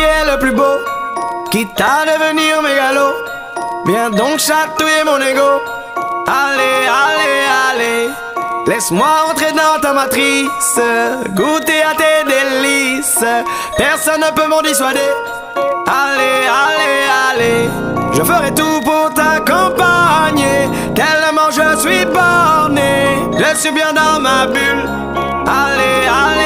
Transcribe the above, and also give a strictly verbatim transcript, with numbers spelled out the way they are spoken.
est le plus beau, quitte à devenir mégalo. Viens donc chatouiller mon ego. Allez, allez, allez, laisse-moi entrer dans ta matrice, goûter à tes délices. Personne ne peut m'en dissuader. Allez, allez, allez, je ferai tout pour t'accompagner. Tellement je suis borné, je suis bien dans ma bulle. Allez, allez.